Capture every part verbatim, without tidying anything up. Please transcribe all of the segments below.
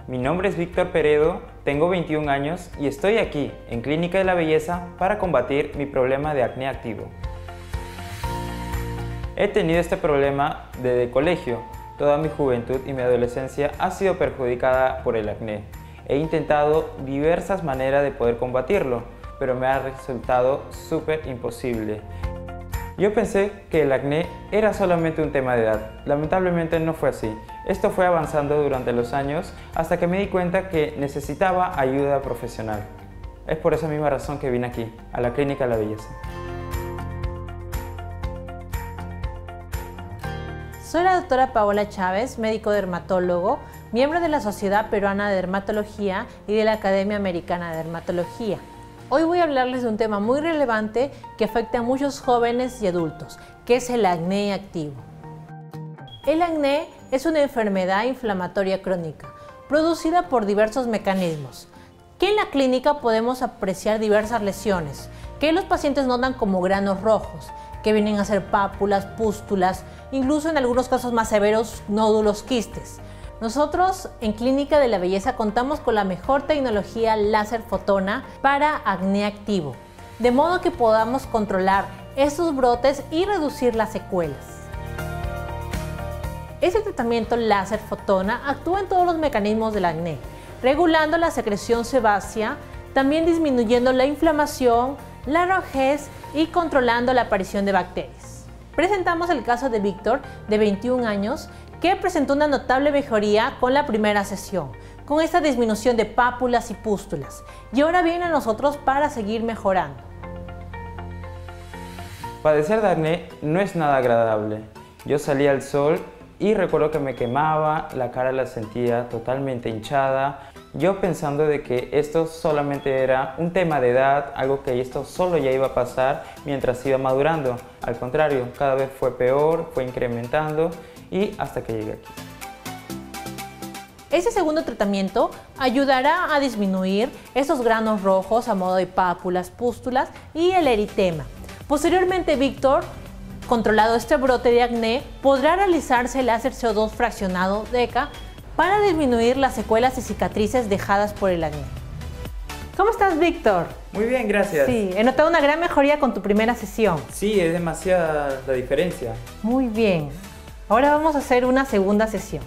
Mi nombre es Víctor Peredo, tengo veintiún años y estoy aquí, en Clínica de la Belleza, para combatir mi problema de acné activo. He tenido este problema desde colegio. Toda mi juventud y mi adolescencia ha sido perjudicada por el acné. He intentado diversas maneras de poder combatirlo, pero me ha resultado súper imposible. Yo pensé que el acné era solamente un tema de edad. Lamentablemente no fue así. Esto fue avanzando durante los años hasta que me di cuenta que necesitaba ayuda profesional. Es por esa misma razón que vine aquí, a la Clínica de la Belleza. Soy la doctora Paola Chávez, médico dermatólogo, miembro de la Sociedad Peruana de Dermatología y de la Academia Americana de Dermatología. Hoy voy a hablarles de un tema muy relevante que afecta a muchos jóvenes y adultos, que es el acné activo. El acné es una enfermedad inflamatoria crónica, producida por diversos mecanismos, que en la clínica podemos apreciar diversas lesiones, que los pacientes notan como granos rojos, que vienen a ser pápulas, pústulas, incluso en algunos casos más severos, nódulos, quistes. Nosotros en Clínica de la Belleza contamos con la mejor tecnología láser fotona para acné activo, de modo que podamos controlar estos brotes y reducir las secuelas. Este tratamiento láser fotona actúa en todos los mecanismos del acné, regulando la secreción sebácea, también disminuyendo la inflamación, la rojez y controlando la aparición de bacterias. Presentamos el caso de Víctor, de veintiún años, que presentó una notable mejoría con la primera sesión, con esta disminución de pápulas y pústulas, y ahora viene a nosotros para seguir mejorando. Padecer de acné no es nada agradable. Yo salía al sol y recuerdo que me quemaba, la cara la sentía totalmente hinchada, yo pensando de que esto solamente era un tema de edad, algo que esto solo ya iba a pasar mientras iba madurando. Al contrario, cada vez fue peor, fue incrementando y hasta que llegué aquí. Este segundo tratamiento ayudará a disminuir estos granos rojos a modo de pápulas, pústulas y el eritema. Posteriormente, Víctor, controlado este brote de acné, podrá realizarse el láser C O dos fraccionado DECA para disminuir las secuelas y cicatrices dejadas por el acné. ¿Cómo estás, Víctor? Muy bien, gracias. Sí, he notado una gran mejoría con tu primera sesión. Sí, es demasiada la diferencia. Muy bien. Ahora vamos a hacer una segunda sesión.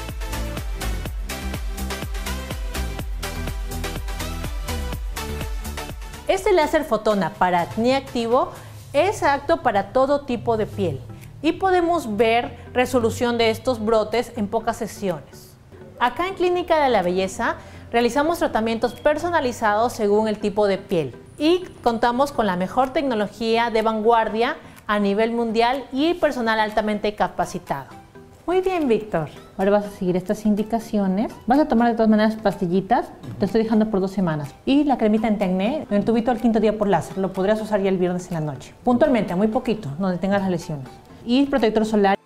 Este láser fotona para acné activo es apto para todo tipo de piel y podemos ver resolución de estos brotes en pocas sesiones. Acá en Clínica de la Belleza realizamos tratamientos personalizados según el tipo de piel y contamos con la mejor tecnología de vanguardia a nivel mundial y personal altamente capacitado. Muy bien, Víctor. Ahora vas a seguir estas indicaciones. Vas a tomar de todas maneras pastillitas. Te estoy dejando por dos semanas. Y la cremita anti-acné en el tubito al quinto día por láser. Lo podrías usar ya el viernes en la noche. Puntualmente, muy poquito, donde tengas las lesiones. Y protector solar.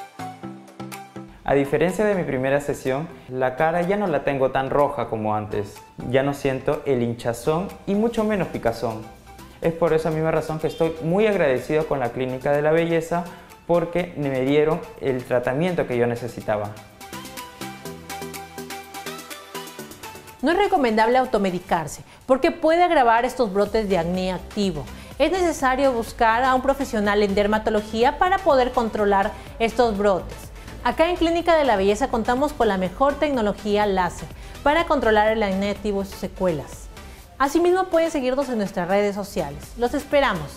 A diferencia de mi primera sesión, la cara ya no la tengo tan roja como antes. Ya no siento el hinchazón y mucho menos picazón. Es por esa misma razón que estoy muy agradecido con la Clínica de la Belleza porque me dieron el tratamiento que yo necesitaba. No es recomendable automedicarse porque puede agravar estos brotes de acné activo. Es necesario buscar a un profesional en dermatología para poder controlar estos brotes. Acá en Clínica de la Belleza contamos con la mejor tecnología láser para controlar el acné activo y sus secuelas. Asimismo pueden seguirnos en nuestras redes sociales. Los esperamos.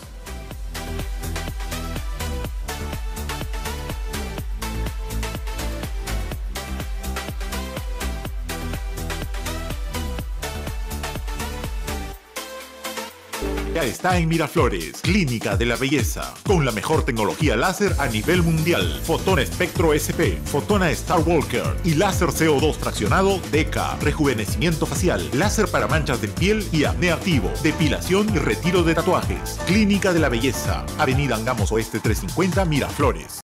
Ya está en Miraflores, Clínica de la Belleza, con la mejor tecnología láser a nivel mundial. Fotona Espectro S P, Fotona Star Walker y láser C O dos fraccionado DECA. Rejuvenecimiento facial, láser para manchas de piel y acné activo, depilación y retiro de tatuajes. Clínica de la Belleza, Avenida Angamos Oeste trescientos cincuenta, Miraflores.